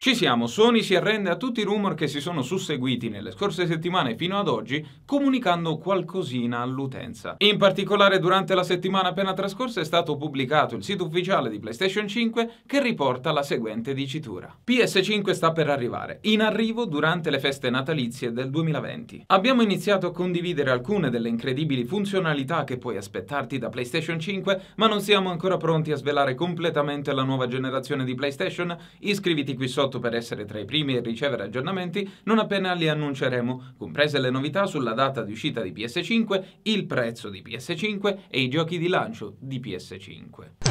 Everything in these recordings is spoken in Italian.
Ci siamo, Sony si arrende a tutti i rumor che si sono susseguiti nelle scorse settimane fino ad oggi, comunicando qualcosina all'utenza. In particolare durante la settimana appena trascorsa è stato pubblicato il sito ufficiale di PlayStation 5 che riporta la seguente dicitura. PS5 sta per arrivare, in arrivo durante le feste natalizie del 2020. Abbiamo iniziato a condividere alcune delle incredibili funzionalità che puoi aspettarti da PlayStation 5, ma non siamo ancora pronti a svelare completamente la nuova generazione di PlayStation. Iscriviti qui sotto per essere tra i primi a ricevere aggiornamenti non appena li annunceremo, comprese le novità sulla data di uscita di PS5, il prezzo di PS5 e i giochi di lancio di PS5.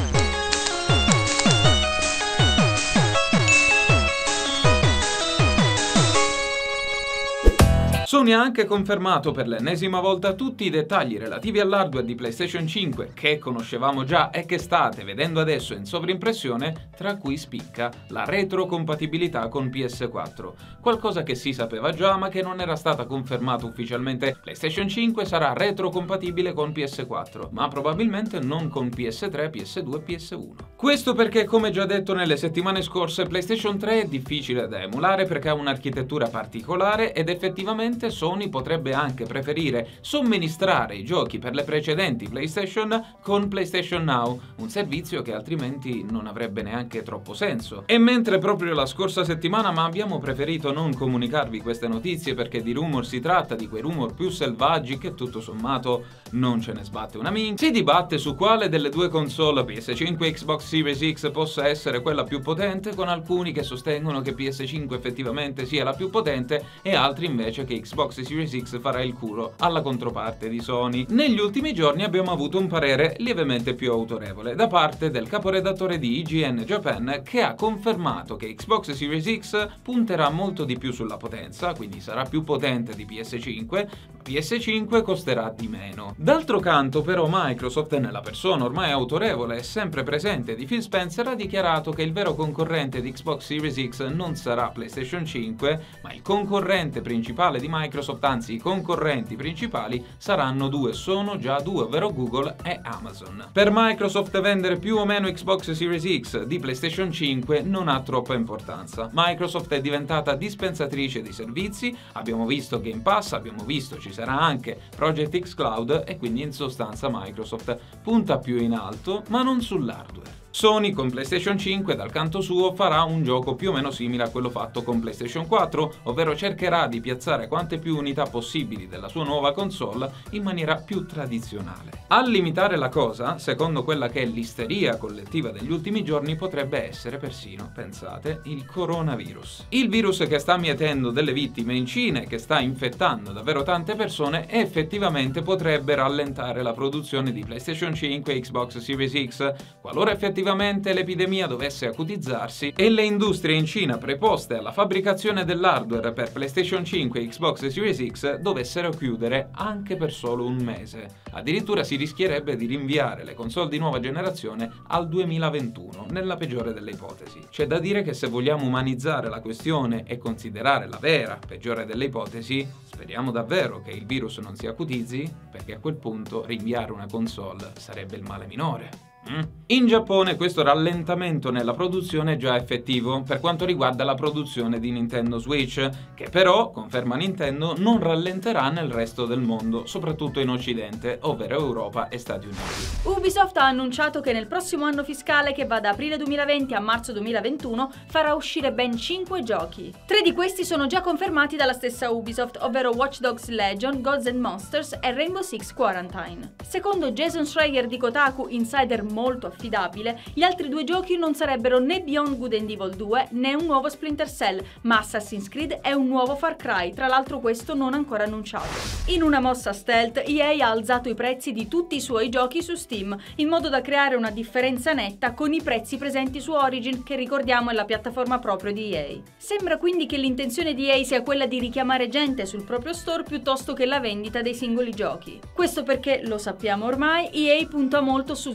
Sony ha anche confermato per l'ennesima volta tutti i dettagli relativi all'hardware di PlayStation 5 che conoscevamo già e che state vedendo adesso in sovrimpressione, tra cui spicca la retrocompatibilità con PS4, qualcosa che si sapeva già ma che non era stata confermata ufficialmente. PlayStation 5 sarà retrocompatibile con PS4, ma probabilmente non con PS3, PS2 e PS1. Questo perché, come già detto nelle settimane scorse, PlayStation 3 è difficile da emulare perché ha un'architettura particolare ed effettivamente Sony potrebbe anche preferire somministrare i giochi per le precedenti PlayStation con PlayStation Now, un servizio che altrimenti non avrebbe neanche troppo senso. E mentre proprio la scorsa settimana abbiamo preferito non comunicarvi queste notizie perché di rumor si tratta, di quei rumor più selvaggi che tutto sommato non ce ne sbatte una minchia, si dibatte su quale delle due console, PS5 e Xbox Series X, possa essere quella più potente, con alcuni che sostengono che PS5 effettivamente sia la più potente e altri invece che Xbox Series X farà il culo alla controparte di Sony. Negli ultimi giorni abbiamo avuto un parere lievemente più autorevole da parte del caporedattore di IGN Japan, che ha confermato che Xbox Series X punterà molto di più sulla potenza, quindi sarà più potente di PS5, ma PS5 costerà di meno. D'altro canto però Microsoft, nella persona ormai autorevole e sempre presente di Phil Spencer, ha dichiarato che il vero concorrente di Xbox Series X non sarà PlayStation 5, ma il concorrente principale di Microsoft, anzi i concorrenti principali saranno due, sono già due, ovvero Google e Amazon. Per Microsoft vendere più o meno Xbox Series X di PlayStation 5 non ha troppa importanza. Microsoft è diventata dispensatrice di servizi, abbiamo visto Game Pass, abbiamo visto ci sarà anche Project X Cloud e quindi in sostanza Microsoft punta più in alto, ma non sull'hardware. Sony con PlayStation 5 dal canto suo farà un gioco più o meno simile a quello fatto con PlayStation 4, ovvero cercherà di piazzare quante più unità possibili della sua nuova console in maniera più tradizionale. A limitare la cosa, secondo quella che è l'isteria collettiva degli ultimi giorni, potrebbe essere persino, pensate, il coronavirus. Il virus che sta mietendo delle vittime in Cina e che sta infettando davvero tante persone effettivamente potrebbe rallentare la produzione di PlayStation 5 e Xbox Series X, qualora effettivamente l'epidemia dovesse acutizzarsi e le industrie in Cina preposte alla fabbricazione dell'hardware per PlayStation 5 e Xbox Series X dovessero chiudere anche per solo un mese. Addirittura si rischierebbe di rinviare le console di nuova generazione al 2021, nella peggiore delle ipotesi. C'è da dire che se vogliamo umanizzare la questione e considerare la vera peggiore delle ipotesi, speriamo davvero che il virus non si acutizzi, perché a quel punto rinviare una console sarebbe il male minore. In Giappone questo rallentamento nella produzione è già effettivo per quanto riguarda la produzione di Nintendo Switch, che però, conferma Nintendo, non rallenterà nel resto del mondo, soprattutto in Occidente, ovvero Europa e Stati Uniti. Ubisoft ha annunciato che nel prossimo anno fiscale, che va da aprile 2020 a marzo 2021, farà uscire ben 5 giochi. 3 di questi sono già confermati dalla stessa Ubisoft, ovvero Watch Dogs Legion, Gods & Monsters e Rainbow Six Quarantine. Secondo Jason Schreier di Kotaku, insider molto affidabile, gli altri 2 giochi non sarebbero né Beyond Good and Evil 2 né un nuovo Splinter Cell, ma Assassin's Creed e un nuovo Far Cry, tra l'altro questo non ancora annunciato. In una mossa stealth, EA ha alzato i prezzi di tutti i suoi giochi su Steam, in modo da creare una differenza netta con i prezzi presenti su Origin, che ricordiamo è la piattaforma proprio di EA. Sembra quindi che l'intenzione di EA sia quella di richiamare gente sul proprio store piuttosto che la vendita dei singoli giochi. Questo perché, lo sappiamo ormai, EA punta molto sul suo abbonamento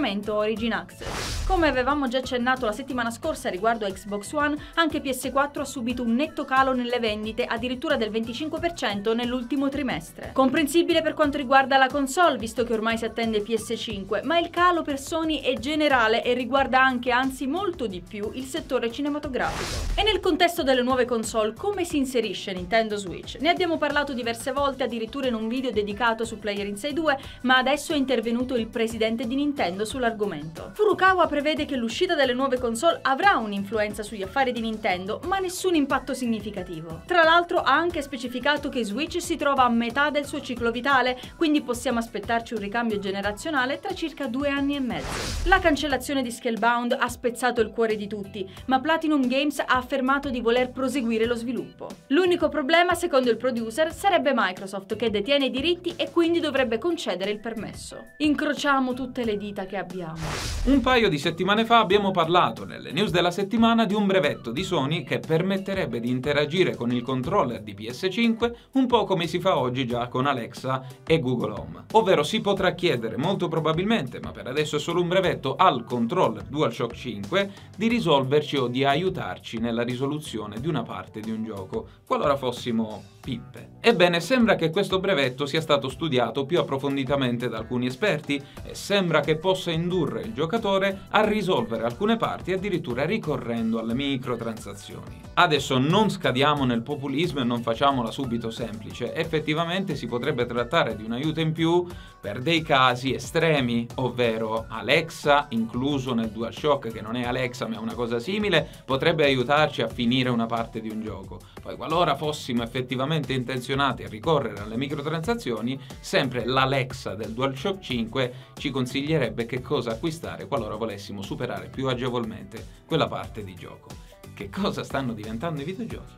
abbonamento Origin Access. Come avevamo già accennato la settimana scorsa riguardo a Xbox One, anche PS4 ha subito un netto calo nelle vendite, addirittura del 25% nell'ultimo trimestre. Comprensibile per quanto riguarda la console, visto che ormai si attende PS5, ma il calo per Sony è generale e riguarda anche, anzi molto di più, il settore cinematografico. E nel contesto delle nuove console, come si inserisce Nintendo Switch? Ne abbiamo parlato diverse volte, addirittura in un video dedicato su Player Inside 2, ma adesso è intervenuto il presidente di Nintendo sull'argomento. Furukawa prevede che l'uscita delle nuove console avrà un'influenza sugli affari di Nintendo, ma nessun impatto significativo. Tra l'altro ha anche specificato che Switch si trova a metà del suo ciclo vitale, quindi possiamo aspettarci un ricambio generazionale tra circa 2 anni e mezzo. La cancellazione di Scalebound ha spezzato il cuore di tutti, ma Platinum Games ha affermato di voler proseguire lo sviluppo. L'unico problema, secondo il producer, sarebbe Microsoft, che detiene i diritti e quindi dovrebbe concedere il permesso. Incrociamo tutte le dita che abbiamo. Un paio di settimane fa abbiamo parlato nelle news della settimana di un brevetto di Sony che permetterebbe di interagire con il controller di PS5 un po' come si fa oggi già con Alexa e Google Home. Ovvero si potrà chiedere molto probabilmente, ma per adesso è solo un brevetto, al controller DualShock 5 di risolverci o di aiutarci nella risoluzione di una parte di un gioco, qualora fossimo pippe. Ebbene, sembra che questo brevetto sia stato studiato più approfonditamente da alcuni esperti e sembra che possa indurre il giocatore a risolvere alcune parti addirittura ricorrendo alle microtransazioni. Adesso non scadiamo nel populismo e non facciamola subito semplice, effettivamente si potrebbe trattare di un aiuto in più per dei casi estremi, ovvero Alexa, incluso nel DualShock, che non è Alexa ma è una cosa simile, potrebbe aiutarci a finire una parte di un gioco. Poi qualora fossimo effettivamente intenzionati a ricorrere alle microtransazioni, sempre l'Alexa del DualShock 5 ci consiglierebbe che cosa acquistare qualora volessimo superare più agevolmente quella parte di gioco. Che cosa stanno diventando i videogiochi?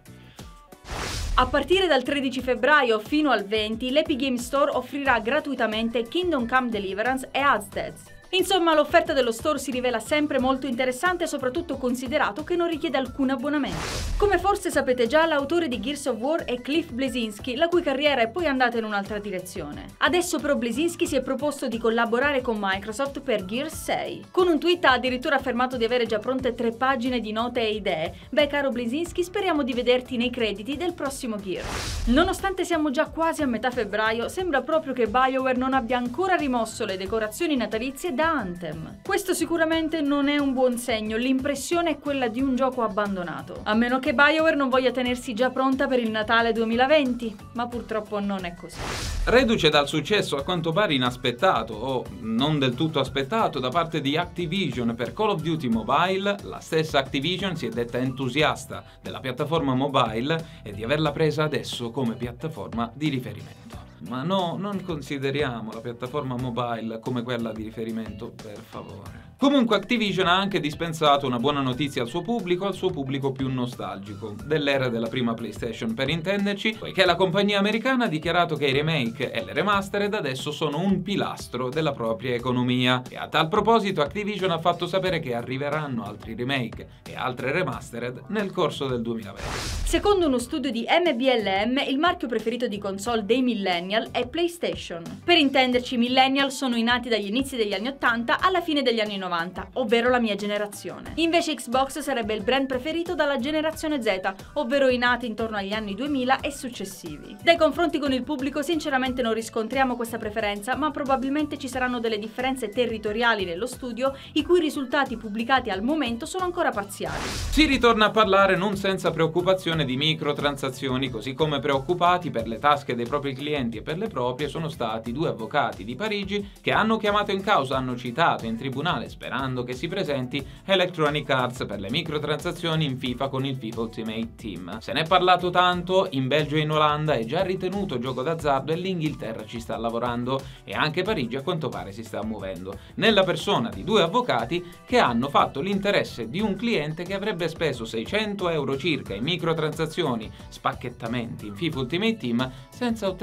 A partire dal 13 febbraio fino al 20, l'Epic Games Store offrirà gratuitamente Kingdom Come Deliverance e Hades. Insomma, l'offerta dello store si rivela sempre molto interessante, soprattutto considerato che non richiede alcun abbonamento. Come forse sapete già, l'autore di Gears of War è Cliff Bleszinski, la cui carriera è poi andata in un'altra direzione. Adesso però Bleszinski si è proposto di collaborare con Microsoft per Gears 6. Con un tweet ha addirittura affermato di avere già pronte 3 pagine di note e idee. Beh, caro Bleszinski, speriamo di vederti nei crediti del prossimo Gears. Nonostante siamo già quasi a metà febbraio, sembra proprio che BioWare non abbia ancora rimosso le decorazioni natalizie da Anthem. Questo sicuramente non è un buon segno, l'impressione è quella di un gioco abbandonato. A meno che BioWare non voglia tenersi già pronta per il Natale 2020, ma purtroppo non è così. Reduce dal successo a quanto pare inaspettato, o non del tutto aspettato, da parte di Activision per Call of Duty Mobile, la stessa Activision si è detta entusiasta della piattaforma mobile e di averla presa adesso come piattaforma di riferimento. Ma no, non consideriamo la piattaforma mobile come quella di riferimento, per favore. Comunque Activision ha anche dispensato una buona notizia al suo pubblico più nostalgico, dell'era della prima PlayStation per intenderci, poiché la compagnia americana ha dichiarato che i remake e le remastered adesso sono un pilastro della propria economia. E a tal proposito Activision ha fatto sapere che arriveranno altri remake e altre remastered nel corso del 2020. Secondo uno studio di MBLM, il marchio preferito di console dei millennial è PlayStation. Per intenderci, i millennial sono i nati dagli inizi degli anni 80 alla fine degli anni 90, ovvero la mia generazione. Invece Xbox sarebbe il brand preferito dalla generazione Z, ovvero i nati intorno agli anni 2000 e successivi. Dai confronti con il pubblico sinceramente non riscontriamo questa preferenza, ma probabilmente ci saranno delle differenze territoriali nello studio, i cui risultati pubblicati al momento sono ancora parziali. Si ritorna a parlare non senza preoccupazione di microtransazioni, così come preoccupati per le tasche dei propri clienti e per le proprie sono stati 2 avvocati di Parigi che hanno chiamato in causa, hanno citato in tribunale, sperando che si presenti Electronic Arts per le microtransazioni in FIFA con il FIFA Ultimate Team. Se ne è parlato tanto, in Belgio e in Olanda è già ritenuto gioco d'azzardo e l'Inghilterra ci sta lavorando e anche Parigi a quanto pare si sta muovendo, nella persona di 2 avvocati che hanno fatto l'interesse di un cliente che avrebbe speso 600 euro circa in microtransazioni, spacchettamenti in FIFA Ultimate Team senza ottenere i suoi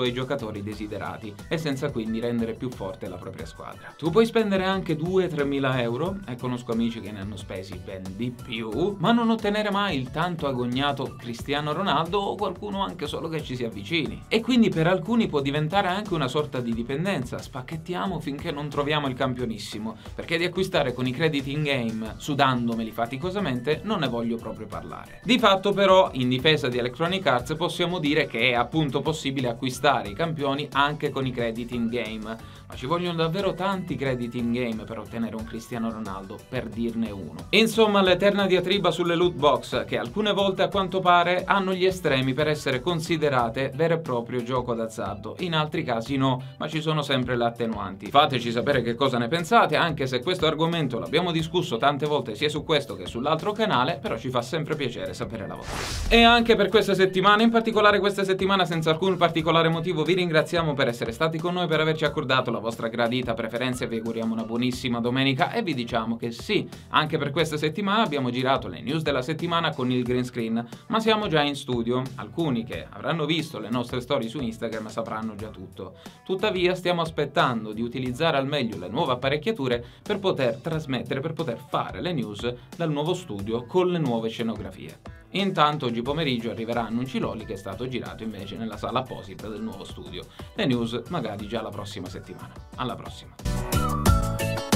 i giocatori desiderati e senza quindi rendere più forte la propria squadra. Tu puoi spendere anche 2-3 mila euro, e conosco amici che ne hanno spesi ben di più, ma non ottenere mai il tanto agognato Cristiano Ronaldo o qualcuno anche solo che ci si avvicini. E quindi per alcuni può diventare anche una sorta di dipendenza, spacchettiamo finché non troviamo il campionissimo, perché di acquistare con i crediti in game, sudandomeli faticosamente, non ne voglio proprio parlare. Di fatto però, in difesa di Electronic Arts, possiamo dire che è appunto possibile acquistare i campioni anche con i crediti in game, ma ci vogliono davvero tanti crediti in game per ottenere un Cristiano Ronaldo, per dirne uno. Insomma, l'eterna diatriba sulle loot box, che alcune volte a quanto pare hanno gli estremi per essere considerate vero e proprio gioco d'azzardo, in altri casi no, ma ci sono sempre le attenuanti. Fateci sapere che cosa ne pensate, anche se questo argomento l'abbiamo discusso tante volte sia su questo che sull'altro canale, però ci fa sempre piacere sapere la vostra. E anche per questa settimana, in particolare questa settimana senza alcun particolare motivo, vi ringraziamo per essere stati con noi, per averci accordato la vostra gradita preferenza e vi auguriamo una buonissima domenica e vi diciamo che sì, anche per questa settimana abbiamo girato le news della settimana con il green screen, ma siamo già in studio. Alcuni che avranno visto le nostre storie su Instagram sapranno già tutto. Tuttavia stiamo aspettando di utilizzare al meglio le nuove apparecchiature per poter trasmettere, per poter fare le news dal nuovo studio con le nuove scenografie. Intanto oggi pomeriggio arriverà Annunci Loli, che è stato girato invece nella sala apposita del nuovo studio. Le news magari già la prossima settimana. Alla prossima!